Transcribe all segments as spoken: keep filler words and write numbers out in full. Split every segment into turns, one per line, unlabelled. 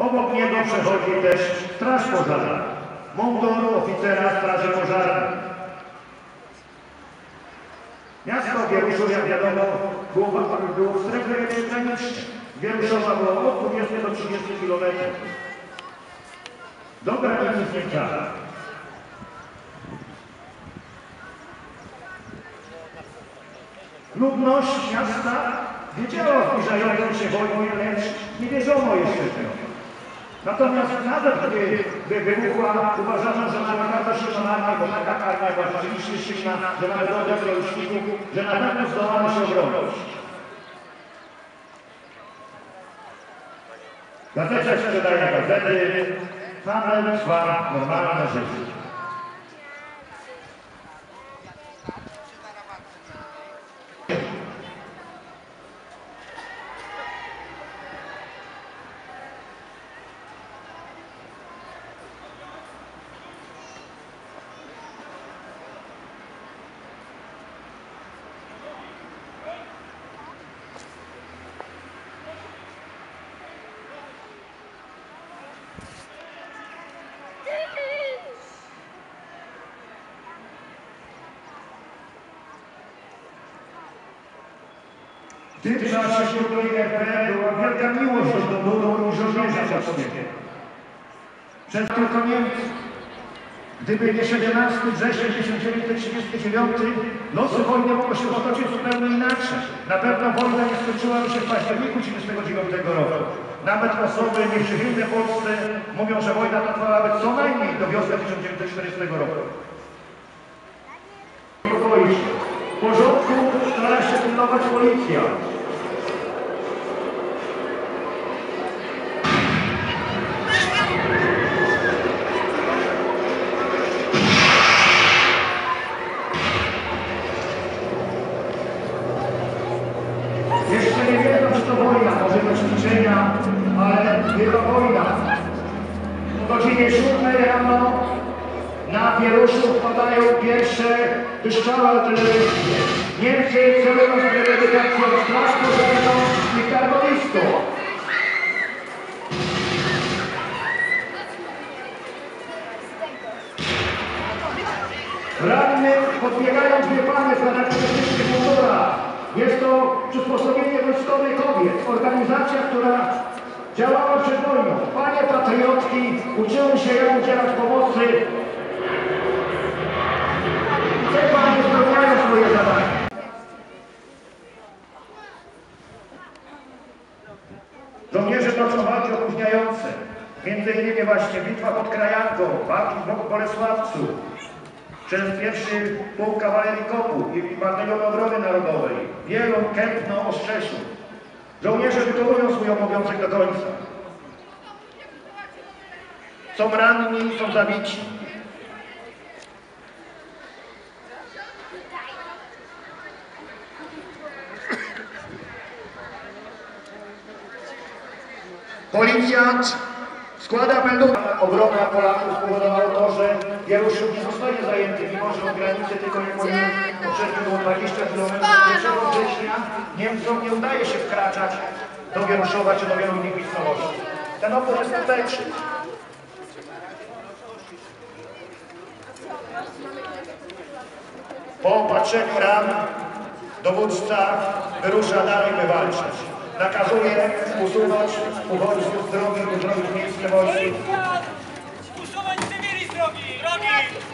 Obok niego przechodzi też straż pożarna. Mundur oficera straży pożarnej. Miasto Wieruszów, jak wiadomo, było, było w strefie granicznej. Wieruszowa było od dwudziestu do trzydziestu kilometrów. Do granicy z Niemcami. Ludność miasta wiedziała o zbliżającej się wojnie, lecz nie wierzono jeszcze w nią. Natomiast nawet gdy wybuchła, uważano, że na bardzo silną armię, bo taka armia była rzeczywiście silna, że nawet rodzaj sojuszników, że na pewno zdołano się obronić. Gazeta sprzedaje gazety, handel trwa normalne życie. W tym czasie wśród R P była wielka miłość do muru i żołnierza polskiego. Przez tylko Niemcy. Gdyby nie siedemnastego września tysiąc dziewięćset trzydziestego dziewiątego, losy wojny mogły się potoczyć zupełnie inaczej. Na pewno wojna nie skończyłaby się w październiku tysiąc dziewięćset trzydziestego dziewiątego roku. Nawet osoby nieprzychylne Polsce mówią, że wojna ta trwałaby co najmniej do wiosny tysiąc dziewięćset czterdziestego roku. Porządku stara się pilnować policja. Jeszcze nie wiedzą, że to wojna, może być ćwiczenia, ale była wojna. O godzinie siódmej rano na Wieruszów padają pierwsze wystrzały artyleryjskie. Niemcy celują z premedytacją straż pożarną i terrorystów. Ranny podbiegają dwie panie w charakterystycznych mundurach. Jest to przysposobienie wojskowej kobiet. Organizacja, która działała przed wojną. Panie patriotki uczyły się, jak udzielać pomocy. Te panie spełniają swoje zadania. Żołnierze toczą walki opóźniające. Między innymi właśnie bitwa pod Krajanką, walki w Bolesławcu, przez pierwszy pułk kawalerii Kopu i Batalion Obrony Narodowej, Wieluń, Kępno, Ostrzeszów. Żołnierze wykonują swój obowiązek do końca. Są ranni, są zabici. Policjant składa meldunek. Obrona Polaków spowodowała to, że Wieruszów nie zostaje zajęty, mimo że od granicy tylko nie powinien potrzebne było dwadzieścia kilometrów. pierwszego września Niemcom nie udaje się wkraczać do Wieruszowa czy do wielu innych miejscowości. Ten opór jest skuteczny. Po opatrzeniu ran dowódca wyrusza dalej, by walczyć. Nakazuje usunąć uchodźców z drogi, uzdrowić miejsce wojsk.
Usuwać cywili z drogi! Drogi!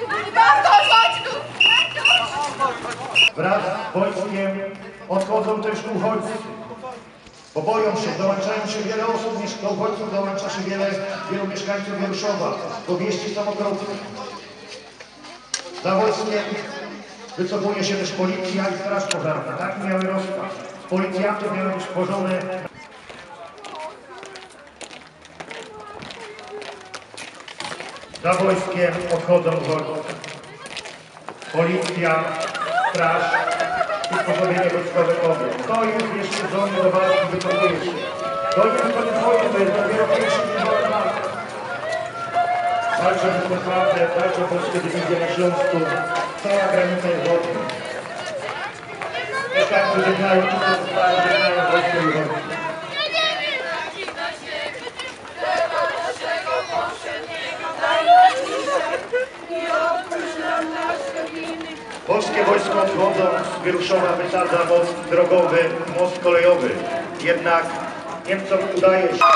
Wraz z wojskiem odchodzą też uchodźcy, bo boją się, dołączają się wiele osób, do uchodźców dołącza się wiele, wielu mieszkańców Wieruszowa, bo wieści są okropne. Za wojskiem wycofuje się też policja i straż pożarna. Taki miały rozkaz. Policjantów miały być stworzone. Za wojskiem odchodzą uchodźcy. Policja, straż i sposobienie wojskowe kobiet. To jest jeszcze zdolny do walki, wycofuje się. To jest koniec wojny, to jest dopiero pierwszy dzień wojny walki. Walczą w Wrocławiu, walczą polskie dywizje na Śląsku. Cała granica jest wodna. Mieszkańcy żegnają, wszyscy zostali, żegnają wojsko i wojsko. Polskie wojsko odchodząc z Wieruszowa wysadza most drogowy, most kolejowy. Jednak Niemcom udaje się.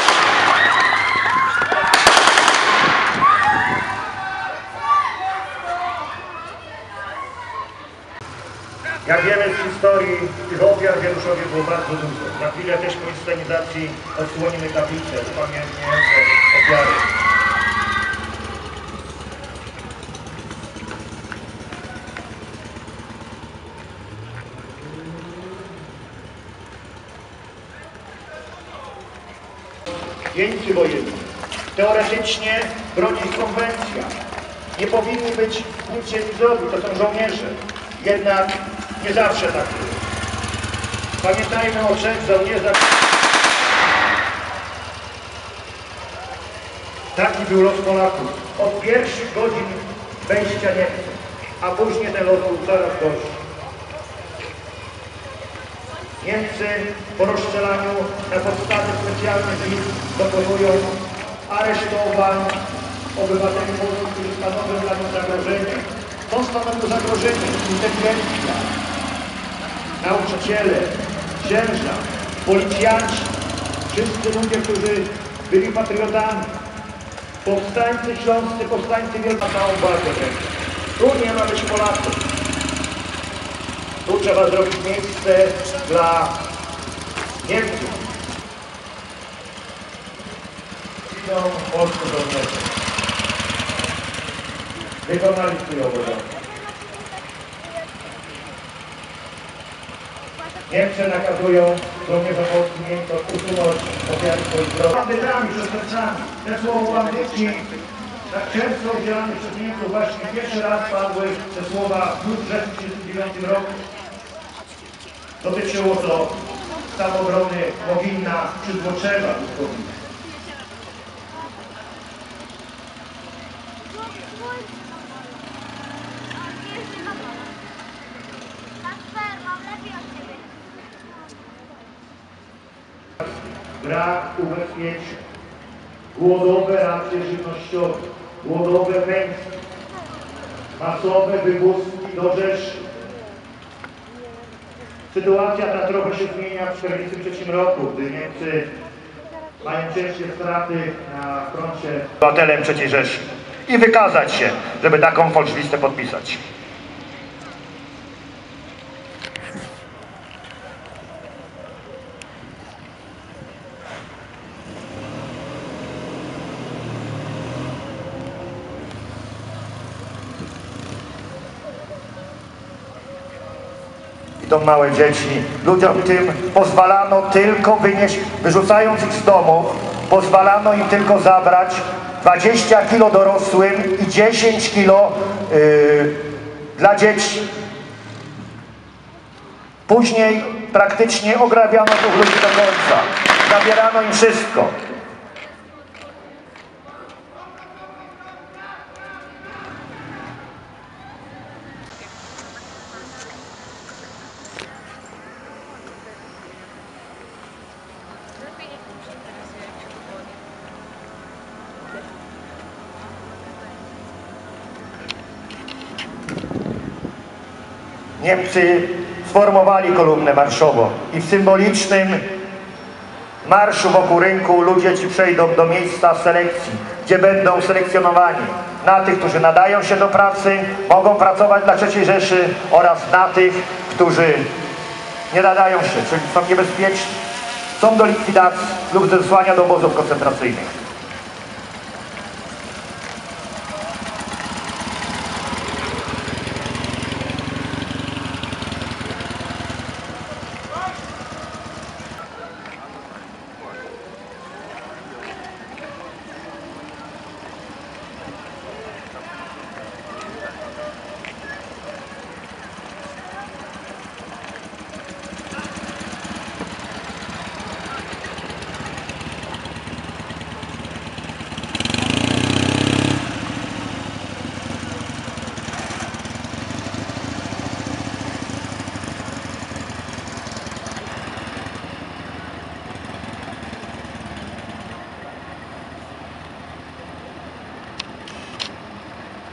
Jak wiemy z historii, tych ofiar w Wieruszowie było bardzo dużo. Na chwilę też po inscenizacji odsłonimy tablicę upamiętniające ofiary. Jeńcy wojenni. Teoretycznie broni ich konwencja. Nie powinni być nic się nie zrobić, to są żołnierze. Jednak nie zawsze tak było. Pamiętajmy o trzech żołnierzach. Taki był los Polaków. Od pierwszych godzin wejścia Niemców, a później ten los był coraz gorszy. Niemcy po rozstrzelaniu na podstawie specjalnych list dokonują aresztowań obywateli Polski, którzy stanowią dla nich zagrożenie. To stanowią zagrożenie, inteligencja, nauczyciele, księża, policjanci, wszyscy ludzie, którzy byli patriotami, powstańcy śląscy, powstańcy wielcy, na całą walkę wręcz. Tu nie ma być Polaków. Tu trzeba zrobić miejsce dla Niemców. Idą polscy żołnierze. Wykonali swój obowiązek. Niemcy nakazują żołnierzom polskim Niemcom usunąć ofiary swoich zbrodni. Bandytami, przestępcami. Te słowo bandyci tak często udzielane przez Niemców właśnie pierwszy raz padły te słowa w tysiąc dziewięćset trzydziestym dziewiątym roku. Dotyczyło to samobrony Mogilna czy Złoczewa. Brak ubezpieczeń, głodowe racje żywnościowe, głodowe pensje, masowe wywózki do Rzeszy. Sytuacja ta trochę się zmienia w tysiąc dziewięćset czterdziestym trzecim roku, gdy Niemcy mają ciężkie straty na froncie obywatelem trzeciej Rzeszy i wykazać się, żeby taką folczlistę podpisać. To małe dzieci, ludziom tym pozwalano tylko wynieść, wyrzucając ich z domów, pozwalano im tylko zabrać dwadzieścia kilo dorosłym i dziesięć kilo yy, dla dzieci. Później praktycznie ograbiano tych ludzi do końca, zabierano im wszystko. Niemcy sformowali kolumnę marszową i w symbolicznym marszu wokół rynku ludzie ci przejdą do miejsca selekcji, gdzie będą selekcjonowani na tych, którzy nadają się do pracy, mogą pracować dla trzeciej Rzeszy oraz na tych, którzy nie nadają się, czyli są niebezpieczni, są do likwidacji lub zesłania do obozów koncentracyjnych.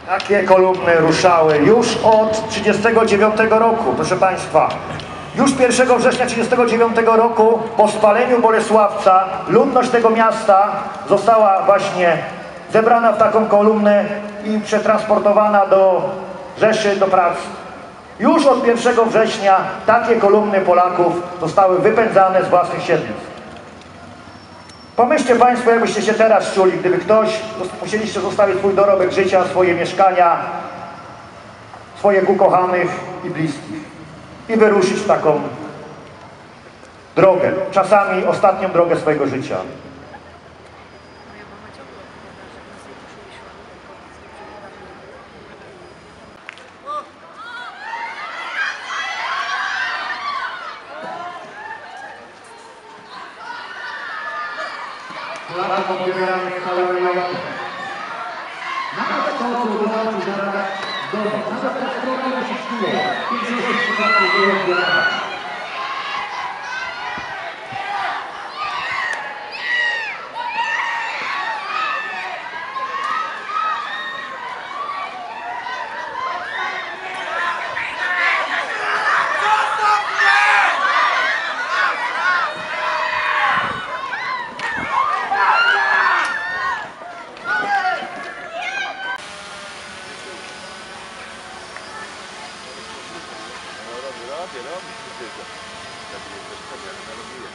Takie kolumny ruszały już od trzydziestego dziewiątego roku, proszę Państwa. Już pierwszego września trzydziestego dziewiątego roku po spaleniu Bolesławca ludność tego miasta została właśnie zebrana w taką kolumnę i przetransportowana do Rzeszy, do pracy. Już od pierwszego września takie kolumny Polaków zostały wypędzane z własnych siedlisk. Pomyślcie Państwo, jakbyście się teraz czuli, gdyby ktoś, musieliście zostawić swój dorobek życia, swoje mieszkania, swoich ukochanych i bliskich i wyruszyć w taką drogę, czasami ostatnią drogę swojego życia. Polakom odbieramy całe majątek. Nawet to, co udało się zabrać z domu, nawet ta strona się szkło, pięćdziesiąt procent było odbierane.
Robię, robię, tylko. Tak nie przeszkadza, ale robię.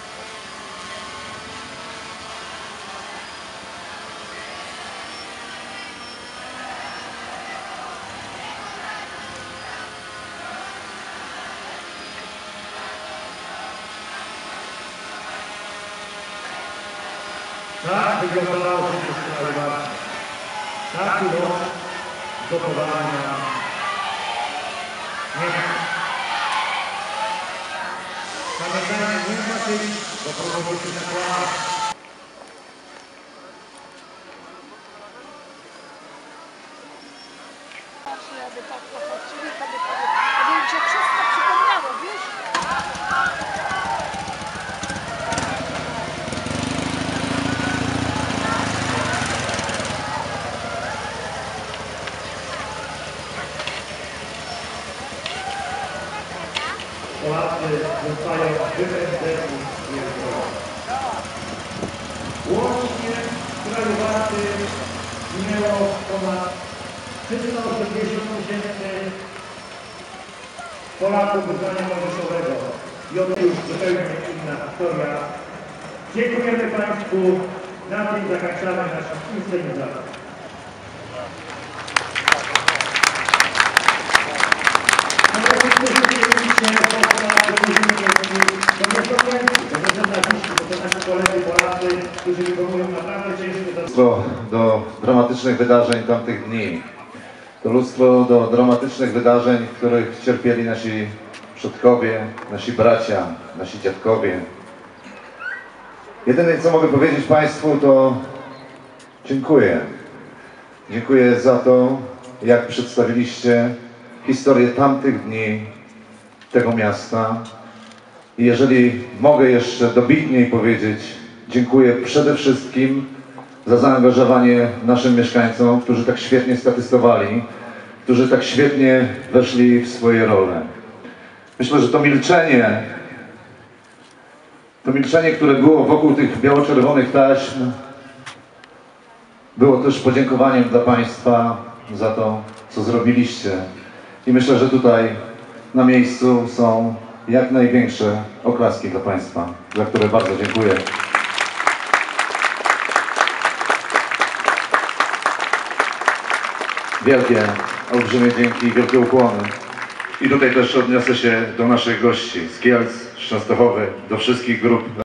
Tak wyglądało to wszystko najbardziej. Taki rok do powołania Niemiec. Pamiętajmy, nie ma tych, bo prowadzi się nakład.
Aby tak popatrzyli, to by to im się wszystko przypomniało, wiesz?
Polacy zostają wypędzeni z jego. Łącznie w kraju Warty minęło ponad trzysta osiemdziesiąt tysięcy Polaków wyznania młodzieżowego. I oto już zupełnie inna historia. Dziękujemy Państwu. Na tym zakończamy naszą inscenizację.
Lustro do dramatycznych wydarzeń tamtych dni. To lustro do dramatycznych wydarzeń, w których cierpieli nasi przodkowie, nasi bracia, nasi dziadkowie. Jedyne, co mogę powiedzieć Państwu, to dziękuję. Dziękuję za to, jak przedstawiliście historię tamtych dni tego miasta. I jeżeli mogę jeszcze dobitniej powiedzieć, dziękuję przede wszystkim za zaangażowanie naszym mieszkańcom, którzy tak świetnie statystowali, którzy tak świetnie weszli w swoje role. Myślę, że to milczenie, to milczenie, które było wokół tych biało-czerwonych taśm, było też podziękowaniem dla Państwa za to, co zrobiliście. I myślę, że tutaj na miejscu są jak największe oklaski dla Państwa, za które bardzo dziękuję. Wielkie, olbrzymie dzięki, wielkie ukłony. I tutaj też odniosę się do naszych gości z Kielc, z Częstochowy, do wszystkich grup